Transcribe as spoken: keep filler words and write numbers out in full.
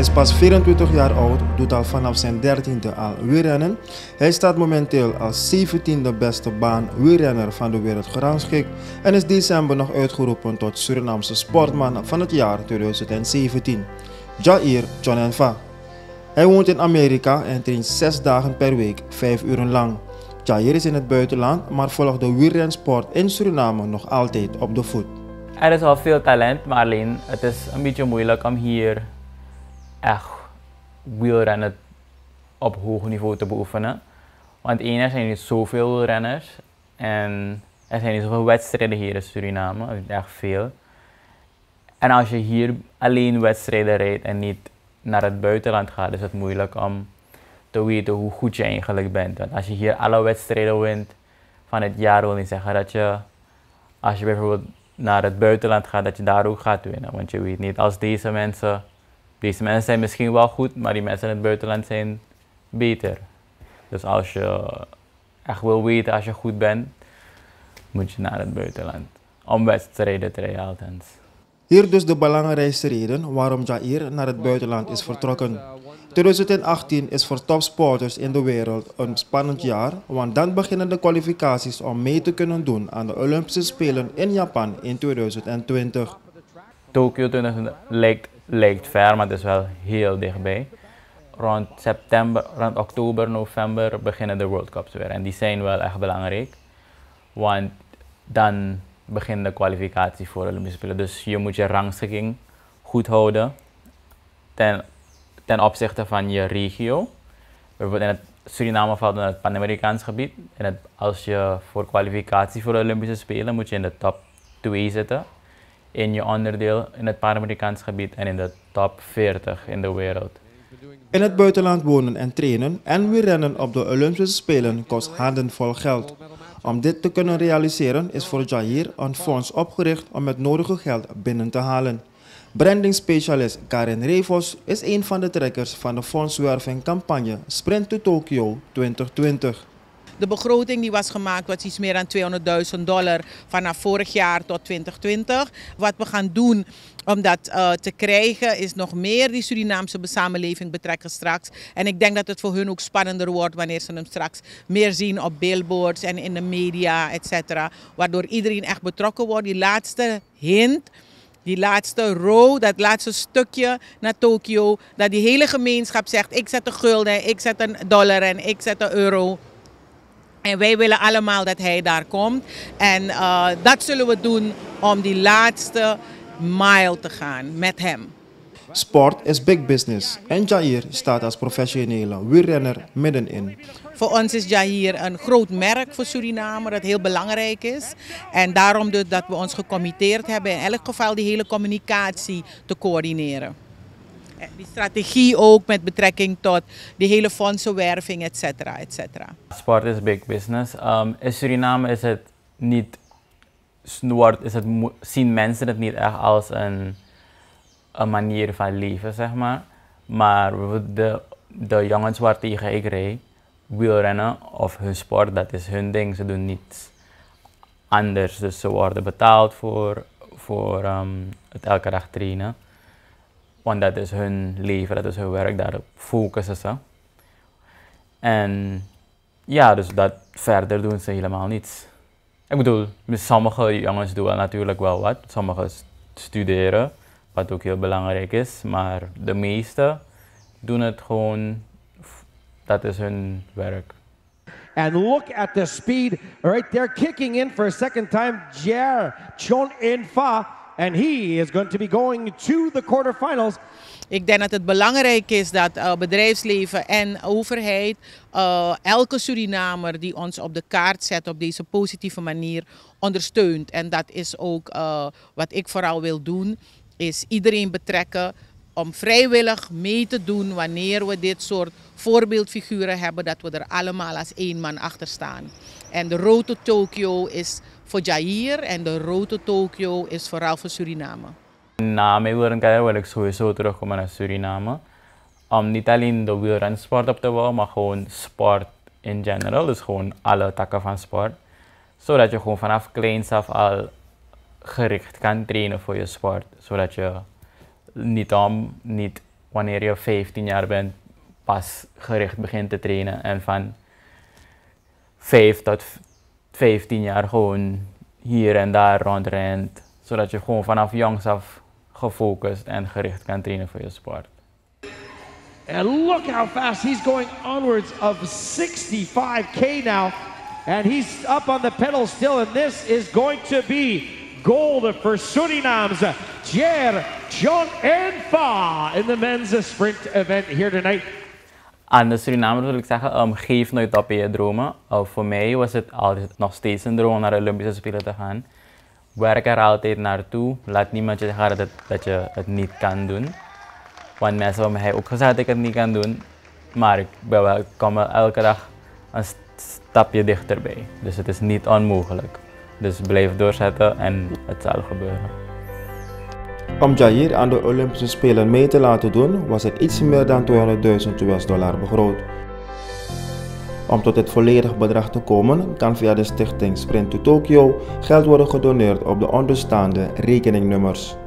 is pas vierentwintig jaar oud, doet al vanaf zijn dertiende al wielrennen. Hij staat momenteel als zeventiende beste baan wielrenner van de wereld gerangschikt en is december nog uitgeroepen tot Surinaamse sportman van het jaar tweeduizend zeventien. Jair Chonenfa. Hij woont in Amerika en traint zes dagen per week, vijf uren lang. Jair is in het buitenland, maar volgt de wielrensport in Suriname nog altijd op de voet. Er is al veel talent, maar alleen het is een beetje moeilijk om hier echt wielrennen op hoog niveau te beoefenen. Want één, er zijn niet zoveel wielrenners en er zijn niet zoveel wedstrijden hier in Suriname, echt veel. En als je hier alleen wedstrijden rijdt en niet naar het buitenland gaat, is het moeilijk om te weten hoe goed je eigenlijk bent. Want als je hier alle wedstrijden wint van het jaar, wil niet zeggen dat je, als je bijvoorbeeld naar het buitenland gaat, dat je daar ook gaat winnen. Want je weet niet, als deze mensen, deze mensen zijn misschien wel goed, maar die mensen in het buitenland zijn beter. Dus als je echt wil weten als je goed bent, moet je naar het buitenland. Om wedstrijden te rijden althans. Hier dus de belangrijkste reden waarom Jair naar het buitenland is vertrokken. tweeduizend achttien is voor topsporters in de wereld een spannend jaar, want dan beginnen de kwalificaties om mee te kunnen doen aan de Olympische Spelen in Japan in tweeduizend twintig. Tokio twintig lijkt, lijkt ver, maar het is wel heel dichtbij. Rond september, rond oktober, november beginnen de World Cups weer en die zijn wel echt belangrijk, want dan begint de kwalificatie voor de Olympische Spelen. Dus je moet je rangschikking goed houden ten, ten opzichte van je regio. Bijvoorbeeld in het Suriname valt in het Pan-Amerikaans gebied. En het, als je voor kwalificatie voor de Olympische Spelen moet je in de top twee zitten. In je onderdeel in het Pan-Amerikaans gebied en in de top veertig in de wereld. In het buitenland wonen en trainen en wielrennen op de Olympische Spelen kost handenvol geld. Om dit te kunnen realiseren is voor Jair een fonds opgericht om het nodige geld binnen te halen. Brandingspecialist Karin Revos is een van de trekkers van de fondswervingcampagne Sprint to Tokyo twintig twintig. De begroting die was gemaakt was iets meer dan tweehonderdduizend dollar vanaf vorig jaar tot twintig twintig. Wat we gaan doen om dat uh, te krijgen is nog meer die Surinaamse samenleving betrekken straks. En ik denk dat het voor hun ook spannender wordt wanneer ze hem straks meer zien op billboards en in de media, et cetera. Waardoor iedereen echt betrokken wordt. Die laatste hint, die laatste row, dat laatste stukje naar Tokio, dat die hele gemeenschap zegt: ik zet een gulden, ik zet een dollar en ik zet een euro. En wij willen allemaal dat hij daar komt. En uh, dat zullen we doen om die laatste mile te gaan met hem. Sport is big business en Jair staat als professionele wielrenner middenin. Voor ons is Jair een groot merk voor Suriname dat heel belangrijk is. En daarom dus dat we ons gecommitteerd hebben in elk geval die hele communicatie te coördineren. Die strategie ook met betrekking tot de hele fondsenwerving, et cetera, et cetera. Sport is big business. Um, in Suriname is het niet, is het, zien mensen het niet echt als een, een manier van leven, zeg maar. Maar de, de jongens waar tegen ik rijd, wielrennen of hun sport, dat is hun ding. Ze doen niets anders. Dus ze worden betaald voor, voor um, het elke dag trainen. Want dat is hun leven, dat is hun werk, daar focussen ze. En ja, dus dat verder doen ze helemaal niets. Ik bedoel, sommige jongens doen natuurlijk wel wat. Sommigen studeren, wat ook heel belangrijk is. Maar de meeste doen het gewoon, dat is hun werk. And look at the speed right there, kicking in for a second time, Jair Chonenfa. And he is going to be going to the quarterfinals. Ik denk dat het belangrijk is dat uh, bedrijfsleven en overheid uh, elke Surinamer die ons op de kaart zet op deze positieve manier ondersteunt. En dat is ook uh, wat ik vooral wil doen, is iedereen betrekken om vrijwillig mee te doen wanneer we dit soort voorbeeldfiguren hebben, dat we er allemaal als één man achter staan. En de Road to Tokyo is voor Jair en de Road to Tokyo is vooral voor Suriname. Na mijn wielrencarrière wil ik sowieso terugkomen naar Suriname. Om niet alleen de wielrensport op te bouwen, maar gewoon sport in general. Dus gewoon alle takken van sport. Zodat je gewoon vanaf kleins af al gericht kan trainen voor je sport. Zodat je niet, om, niet wanneer je vijftien jaar bent, pas gericht begint te trainen. En van vijf tot vijftien jaar gewoon hier en daar rondrent. Zodat je gewoon vanaf jongs af gefocust en gericht kan trainen voor je sport. And look how fast he's going onwards of sixty-five K now. And he's up on the pedal still, and this is going to be gold for Suriname's Jer John Enfa in the men's sprint event here tonight. Aan de Surinamers wil ik zeggen, um, geef nooit op je dromen. Uh, voor mij was het altijd nog steeds een droom om naar de Olympische Spelen te gaan. Werk er altijd naartoe. Laat niemand je zeggen dat, dat je het niet kan doen. Want mensen hebben mij ook gezegd dat ik het niet kan doen. Maar ik, ben wel, ik kom wel elke dag een stapje dichterbij. Dus het is niet onmogelijk. Dus blijf doorzetten en het zal gebeuren. Om Jair aan de Olympische Spelen mee te laten doen, was het iets meer dan tweehonderdduizend U S dollar begroot. Om tot het volledige bedrag te komen, kan via de stichting Sprint to Tokyo geld worden gedoneerd op de onderstaande rekeningnummers.